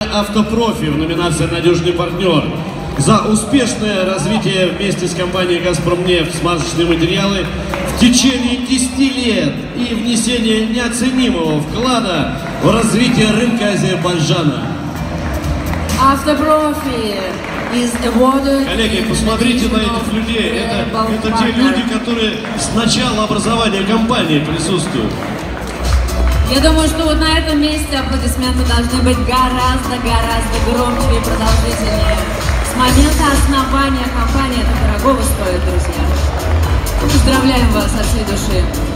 «Автопрофи» в номинации «Надежный партнер» за успешное развитие вместе с компанией «Газпромнефть» смазочные материалы в течение 10 лет и внесение неоценимого вклада в развитие рынка Азербайджана. «Автопрофи» is awarded. Коллеги, посмотрите на этих людей. Это те люди, которые с начала образования компании присутствуют. Я думаю, что вот на этом месте аплодисменты должны быть гораздо громче и продолжительнее. С момента основания компании это дорогого стоит, друзья. Поздравляем вас от всей души.